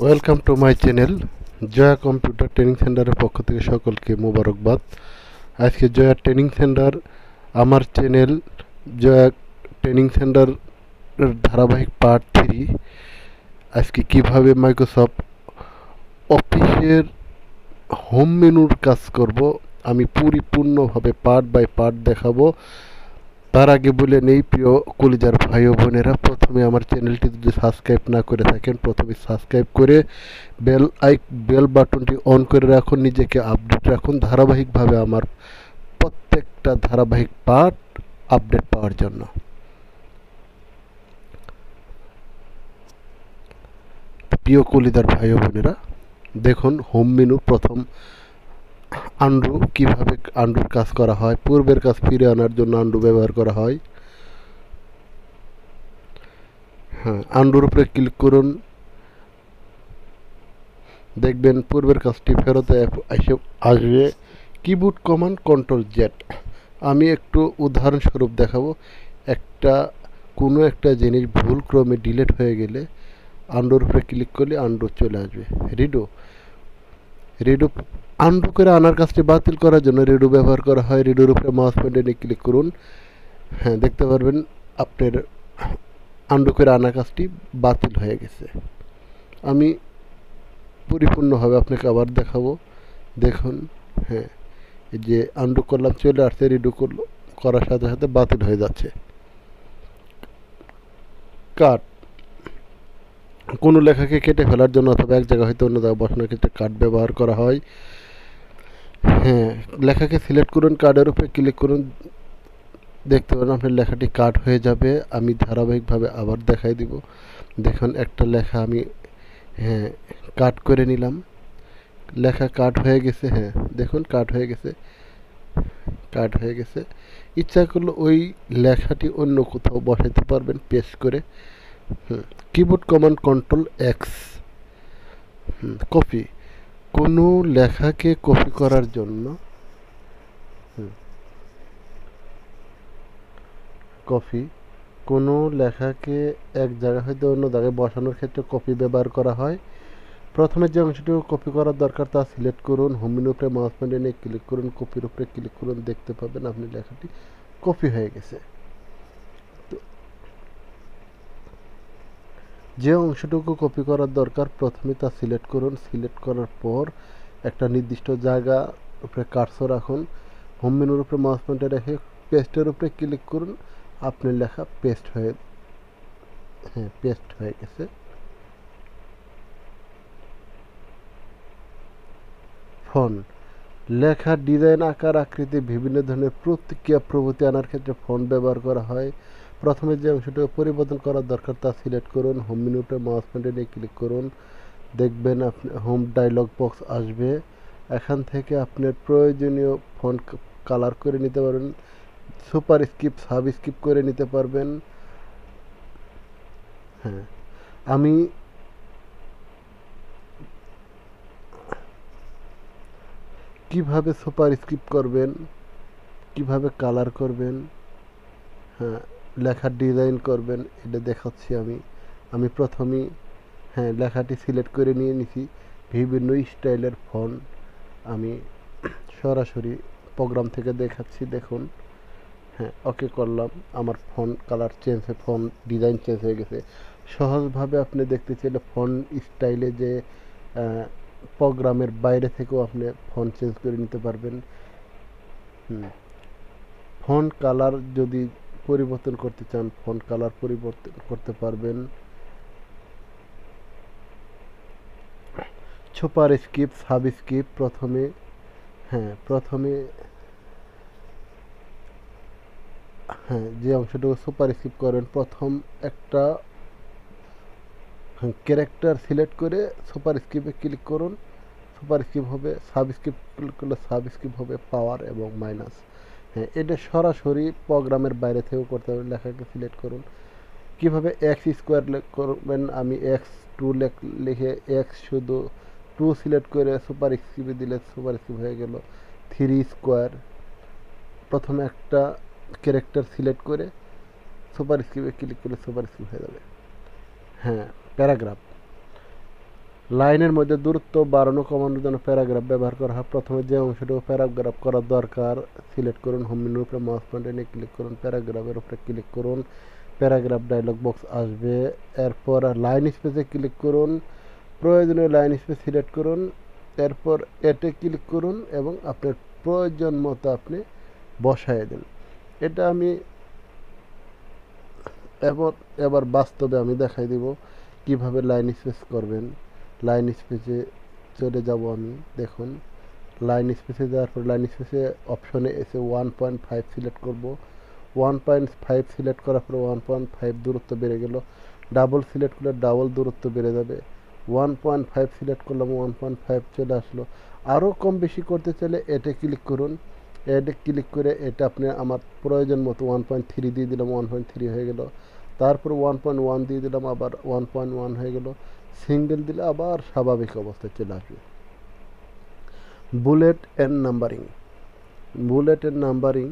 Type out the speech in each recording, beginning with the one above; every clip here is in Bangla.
Welcome to my channel Joya computer training সেন্টারের পক্ষ থেকে সকলকে মোবারকবাদ। আজকে জয়া ট্রেনিং সেন্টার আমার চ্যানেল জয়া ট্রেনিং সেন্টার ধারাবাহিক পার্ট 3 আজকে কিভাবে মাইক্রোসফট অফিসের হোম মেনুর কাজ করব আমি পরিপূর্ণভাবে পার্ট বাই পার্ট দেখাবো। তার আগে বলে নেই প্রিয় কলিজার ভাই ও বোনেরা, প্রথমে আমার চ্যানেলটি যদি সাবস্ক্রাইব না করে থাকেন প্রথমে সাবস্ক্রাইব করে বেল বাটনটি অন করে রাখুন, নিজেকে আপডেট রাখুন ধারাবাহিকভাবে আমার প্রত্যেকটা ধারাবাহিক পার্ট আপডেট পাওয়ার জন্য। প্রিয় কলিজার ভাই ও বোনেরা, দেখুন হোম মেনু প্রথম কিভাবে আন্ডুর কাজ করা হয়, পূর্বের কাজ ফিরে আনার জন্য আন্ডু ব্যবহার করা হয়। হ্যাঁ, আন্ডুর উপরে ক্লিক করুন, দেখবেন পূর্বের কাজটি ফেরত এসে আসবে। Keyboard command control Z. আমি একটু উদাহরণস্বরূপ দেখাবো। কোনো একটা জিনিস ভুল ক্রমে ডিলিট হয়ে গেলে আন্ডুর উপরে ক্লিক করলে আন্ডু চলে আসবে। রিডু আন্ডু করে আনার কাজটি বাতিল করার জন্য রিডু ব্যবহার করা হয়। রিডুর উপরে মাউস পয়েন্ট এনে ক্লিক করুন, হ্যাঁ দেখতে পারবেন আপনার আন্ডু করে আনা কাজটি বাতিল হয়ে গেছে। আমি পরিপূর্ণভাবে আপনাকে আবার দেখাবো। দেখুন, হ্যাঁ এই যে আন্ডু করলাম চলে আসছে, রিডু করার সাথে সাথে বাতিল হয়ে যাচ্ছে। কাট কোনো লেখাকে কেটে ফেলার জন্য অথবা এক জায়গা হয়তো অন্য জায়গায় বসানোর ক্ষেত্রে কাট ব্যবহার করা হয়। হ্যাঁ, লেখাকে সিলেক্ট করুন, কার্ডের উপরে ক্লিক করুন, দেখতে পারেন আপনার লেখাটি কাট হয়ে যাবে। আমি ধারাবাহিকভাবে আবার দেখাই দিব। দেখুন একটা লেখা আমি কাট করে নিলাম, লেখা কাট হয়ে গেছে। হ্যাঁ দেখুন কাট হয়ে গেছে। ইচ্ছা করলে ওই লেখাটি অন্য কোথাও বসাতে পারবেন পেস্ট করে। Keyboard command control X. Copy কোনো লেখাকে কপি করার জন্য কোনো লেখাকে এক জায়গা হয়তো অন্য জায়গায় বসানোর ক্ষেত্রে কপি ব্যবহার করা হয়। প্রথমে যে অংশটুকু কপি করার দরকার তা সিলেক্ট করুন, হোম মেনুর উপরে মাউস পয়েন্ট এনে ক্লিক করুন, কপির উপরে ক্লিক করুন, দেখতে পাবেন আপনি লেখাটি কপি হয়ে গেছে। যে অংশটুকু কপি করার দরকার প্রথমে তা সিলেক্ট করুন, সিলেক্ট করার পর একটা নির্দিষ্ট জায়গা উপরে কার্সর রাখুন, হোম মেনুর উপরে মাউস পয়েন্টে রেখে পেস্টের উপরে ক্লিক করুন, আপনার লেখা পেস্ট হয়ে গেছে। ফন্ট লেখার ডিজাইন, আকার, আকৃতি, বিভিন্ন ধরনের প্রতিক্রিয়া প্রভৃতি আনার ক্ষেত্রে ফন্ট ব্যবহার করা হয়। প্রথমে যে অংশটুকু পরিবর্তন করার দরকার তা সিলেক্ট করুন, হোম মেনুতে মাউস পয়েন্টে নিয়ে ক্লিক করুন, দেখবেন আপনি হোম ডায়লগ বক্স আসবে। এখান থেকে আপনার প্রয়োজনীয় ফন্ট কালার করে নিতে পারবেন, সুপার স্ক্রিপ্ট সাব স্ক্রিপ্ট করে নিতে পারবেন। হ্যাঁ, আমি কিভাবে সুপার স্ক্রিপ্ট করবেন, কিভাবে কালার করবেন, হ্যাঁ লেখার ডিজাইন করবেন এটা দেখাচ্ছি। আমি প্রথমেই লেখাটি সিলেক্ট করে নিয়ে নিছি। বিভিন্ন স্টাইলের ফন্ট আমি সরাসরি প্রোগ্রাম থেকে দেখাচ্ছি। দেখুন, হ্যাঁ ওকে করলাম, আমার ফন্ট কালার চেঞ্জ হয়ে ফন্ট ডিজাইন চেঞ্জ হয়ে গেছে। সহজভাবে আপনি দেখতে চাইলে ফন্ট স্টাইলে যে প্রোগ্রামের বাইরে থেকেও আপনি ফন্ট চেঞ্জ করে নিতে পারবেন। ফন্ট কালার যদি পরিবর্তন করতে চান ফন্ট কালার পরিবর্তন করতে পারবেন। সুপার স্ক্রিপ্ট সাব স্ক্রিপ্ট প্রথমে যে অংশটুকু সুপার স্ক্রিপ্ট করবেন প্রথম একটা ক্যারেক্টার সিলেক্ট করে সুপার স্ক্রিপ্টে ক্লিক করুন, সুপার স্ক্রিপ্ট হবে। সাব স্ক্রিপ্ট ক্লিক করলে সাব স্ক্রিপ্ট হবে পাওয়ার এবং মাইনাস। এটা সরাসরি প্রোগ্রামের বাইরে থেকেও করতে হবে। লেখাকে সিলেক্ট করুন, কিভাবে এক্স স্কোয়ার করবেন। আমি x2 লিখে এক্স শুধু 2 সিলেক্ট করে সুপার স্ক্রিপ্টে দিলে সুপার স্ক্রিপ্ট হয়ে গেল 3 স্কোয়ার। প্রথমে একটা ক্যারেক্টার সিলেক্ট করে সুপার স্ক্রিপ্টে ক্লিক করলে সুপার স্ক্রিপ্ট হয়ে যাবে। প্যারাগ্রাফ লাইনের মধ্যে দূরত্ব বাড়ানো কমানোর জন্য প্যারাগ্রাফ ব্যবহার করা হয়। প্রথমে যে অংশটুকু প্যারাগ্রাফ করা দরকার সিলেক্ট করুন, হোম মেনুর উপরে মাউস পয়েন্টার নিয়ে ক্লিক করুন, প্যারাগ্রাফের উপরে ক্লিক করুন, প্যারাগ্রাফ ডায়লগ বক্স আসবে। এরপর লাইন স্পেসে ক্লিক করুন, প্রয়োজনীয় লাইন স্পেস সিলেক্ট করুন, এরপর এতে ক্লিক করুন এবং আপনার প্রয়োজন মতো আপনি বসায় দিন। এটা আমি এবার বাস্তবে আমি দেখাই দিব কিভাবে লাইন স্পেস করবেন। লাইন স্পেসে চলে যাব আমি। দেখুন লাইন স্পেসে যাওয়ার পর লাইন স্পেসে অপশনে এসে 1.5 সিলেক্ট করব। 1.5 সিলেক্ট করার পর 1.5 দূরত্ব বেড়ে গেল। ডাবল সিলেক্ট করলে ডাবল দূরত্ব বেড়ে যাবে। 1.5 সিলেক্ট করলাম, 1.5 চলে আসলো। আরও কম বেশি করতে চাইলে এটা ক্লিক করুন। এটা ক্লিক করে এটা আপনি আমার প্রয়োজন মতো 1.3 দিয়ে দিলাম, 1.3 হয়ে গেল। তারপর 1.1 দিয়ে দিলাম, আবার 1.1 হয়ে গেল। সিঙ্গেল দিলে আবার স্বাভাবিক অবস্থায় চলে আসবে। Bullet and numbering. বুলেটের নাম্বারিং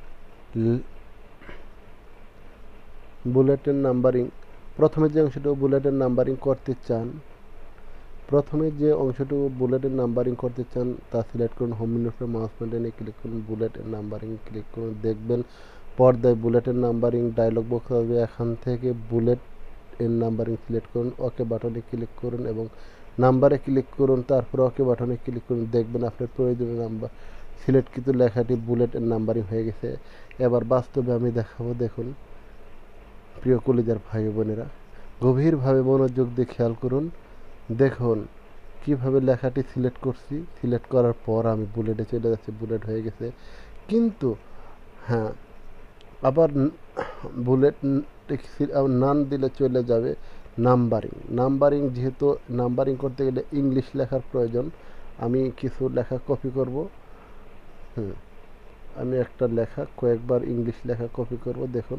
বুলেটের নাম্বারিং প্রথমে যে অংশটুকু বুলেটের নাম্বারিং করতে চান তা সিলেক্ট করুন, হোম মেনুর উপরে মাউস পয়েন্টার নিয়ে ক্লিক করুন, বুলেটের নাম্বারিং ক্লিক করুন। দেখবেন পর্দায় বুলেটের নাম্বারিং ডায়লগ বক্স আসবে। এখান থেকে বুলেট এর নাম্বারিং সিলেক্ট করুন, ওকে বাটনে ক্লিক করুন এবং নাম্বারে ক্লিক করুন, তারপর ওকে বাটনে ক্লিক করুন। দেখবেন আপনার প্রয়োজনীয় নাম্বার সিলেক্টকৃত লেখাটি বুলেট এর নাম্বারিং হয়ে গেছে। এবার বাস্তবে আমি দেখাবো। দেখুন প্রিয় কলিজার ভাই বোনেরা, গভীরভাবে মনোযোগ দিয়ে খেয়াল করুন। দেখুন কিভাবে লেখাটি সিলেক্ট করছি। সিলেক্ট করার পর আমি বুলেটে চলে যাচ্ছি, বুলেট হয়ে গেছে। কিন্তু হ্যাঁ, আবার বুলেট নান দিলে চলে যাবে নাম্বারিং। নাম্বারিং যেহেতু নাম্বারিং করতে গেলে ইংলিশ লেখার প্রয়োজন, আমি কিছু লেখা কপি করব। আমি একটা লেখা কয়েকবার ইংলিশ লেখা কপি করব। দেখুন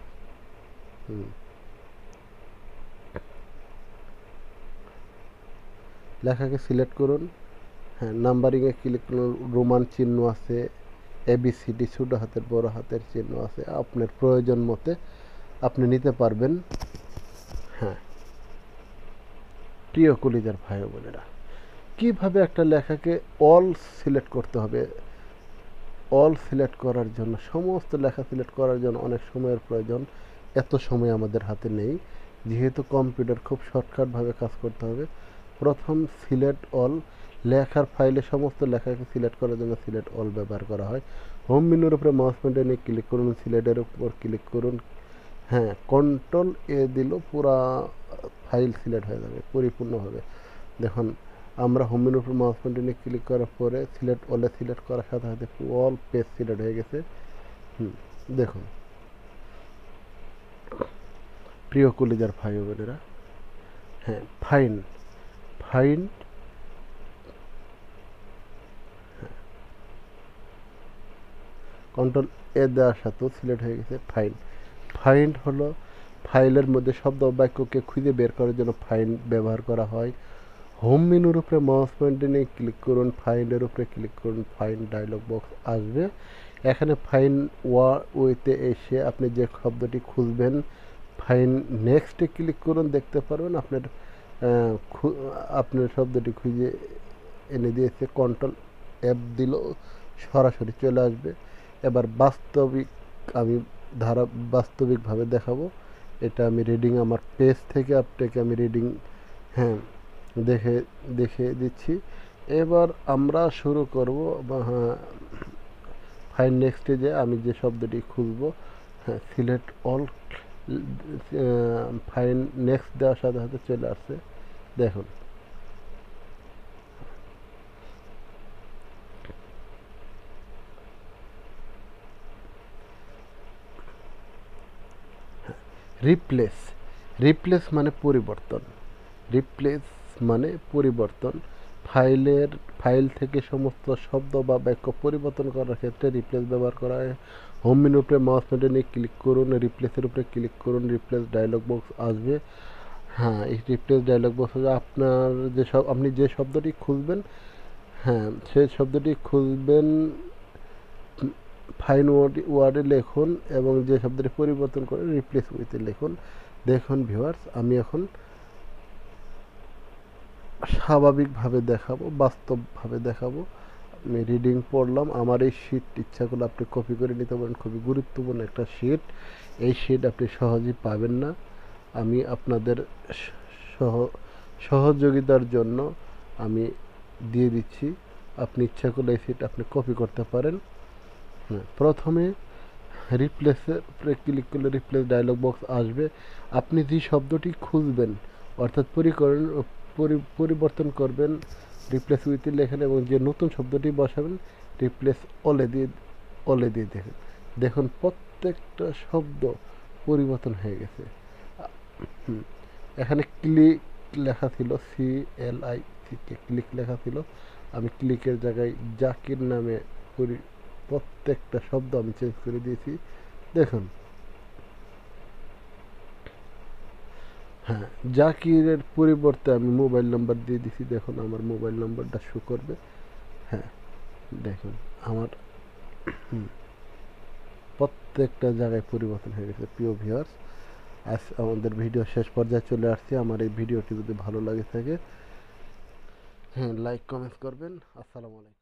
লেখাকে সিলেক্ট করুন। হ্যাঁ, নাম্বারিংয়ে ক্লিক করুন। রোমান চিহ্ন আছে, এবিসিডি ছোটো হাতের বড় হাতের চিহ্ন আছে, আপনার প্রয়োজন মতে আপনি নিতে পারবেন। হ্যাঁ প্রিয় কলিজার ভাই বোনেরা, কীভাবে একটা লেখাকে অল সিলেক্ট করতে হবে। অল সিলেক্ট করার জন্য, সমস্ত লেখা সিলেক্ট করার জন্য অনেক সময়ের প্রয়োজন। এত সময় আমাদের হাতে নেই, যেহেতু কম্পিউটার খুব শর্টকাটভাবে কাজ করতে হবে। প্রথম সিলেক্ট অল, লেখার ফাইলে সমস্ত লেখাকে সিলেক্ট করার জন্য সিলেক্ট অল ব্যবহার করা হয়। হোম মেনুর উপরে মাউস পয়েন্টার নিয়ে ক্লিক করুন, সিলেক্টের উপর ক্লিক করুন। হ্যাঁ, কন্ট্রোল এ দিল, পুরা ফাইল সিলেক্ট হয়ে যাবে পরিপূর্ণভাবে। দেখুন আমরা হোম মেনুর উপর মাউস পয়েন্টার নিয়ে ক্লিক করার পরে সিলেক্ট অলে সিলেক্ট করার সাথে সাথে অল পেজ সিলেক্ট হয়ে গেছে। দেখুন প্রিয় কলিজার ভাই বোনেরা, হ্যাঁ ফাইন্ড কন্ট্রোল এ দেওয়ার সাথেও সিলেক্ট হয়ে গেছে ফাইন্ড হলো ফাইলের মধ্যে শব্দ বাক্যকে খুঁজে বের করার জন্য ফাইন্ড ব্যবহার করা হয়। হোম মেনুর উপরে মাউস পয়েন্টার নিয়ে ক্লিক করুন, ফাইন্ডের উপরে ক্লিক করুন, ফাইন্ড ডায়লগ বক্স আসবে। এখানে ফাইন্ড ওয়েতে এসে আপনি যে শব্দটি খুঁজবেন ফাইন্ড নেক্সটে ক্লিক করুন, দেখতে পারবেন আপনার শব্দটি খুঁজে এনে দিয়েছে। কন্ট্রোল এফ দিল, সরাসরি চলে আসবে। এবার আমি বাস্তবিকভাবে দেখাবো। এটা আমি রিডিং আমার পেজ থেকে আপনাকে আমি রিডিং দেখে দিচ্ছি। এবার আমরা শুরু করব। ফাইন নেক্সটে যে আমি যে শব্দটি খুঁজবো, সিলেক্ট অল, ফাইন নেক্সট দেওয়ার সাথে সাথে চলে আসছে। দেখুন রিপ্লেস মানে পরিবর্তন। ফাইল থেকে সমস্ত শব্দ বা বাক্য পরিবর্তন করার ক্ষেত্রে রিপ্লেস ব্যবহার করা হয়। হোম মেনুর উপরে মাউস পয়েন্টার নিয়ে ক্লিক করুন, রিপ্লেসের উপরে ক্লিক করুন, রিপ্লেস ডায়লগ বক্স আসবে। হ্যাঁ, এই রিপ্লেস ডায়লগ বক্সে আপনি যে শব্দটি খুঁজবেন, সেই শব্দটি খুঁজবেন, ফাইন ওয়ার্ডে লিখুন এবং যে শব্দটি পরিবর্তন করে রিপ্লেস উইথে লিখুন। দেখুন ভিউয়ার্স, আমি এখন স্বাভাবিকভাবে দেখাবো, বাস্তবভাবে দেখাবো। আমি রিডিং পড়লাম, আমার এই শিট ইচ্ছা করলে আপনি কপি করে নিতে পারেন, খুবই গুরুত্বপূর্ণ একটা শিট। এই শিট আপনি সহজেই পাবেন না। আমি আপনাদের সহ সহযোগিতার জন্য আমি দিয়ে দিচ্ছি, আপনি ইচ্ছা করলে এই শিট আপনি কপি করতে পারেন। হ্যাঁ, প্রথমে রিপ্লেসের উপরে ক্লিক করলে রিপ্লেস ডায়লগ বক্স আসবে। আপনি যে শব্দটি খুঁজবেন অর্থাৎ পরিবর্তন করবেন রিপ্লেস উইথ লেখেন, এবং যে নতুন শব্দটি বসাবেন রিপ্লেস অলে দিয়ে দেখেন, দেখুন প্রত্যেকটা শব্দ পরিবর্তন হয়ে গেছে। এখানে ক্লিক লেখা ছিল, ক্লিক লেখা ছিল, আমি ক্লিকের জায়গায় জাকির নামে প্রত্যেকটা শব্দ আমি চেঞ্জ করে দিয়েছি। দেখুন, হ্যাঁ, জাকিরের পরিবর্তে আমি মোবাইল নাম্বার দিয়ে দিছি, দেখুন আমার মোবাইল নাম্বারটা শো করবে। হ্যাঁ, দেখুন আমার প্রত্যেকটা জায়গায় পরিবর্তন হয়ে গেছে। প্রিয় ভিউয়ার্স, আজ আমাদের ভিডিও শেষ পর্যায়ে চলে আসছে। আমার এই ভিডিওটি যদি ভালো লাগে থাকে, হ্যাঁ, লাইক কমেন্ট করবেন। আসসালামু আলাইকুম।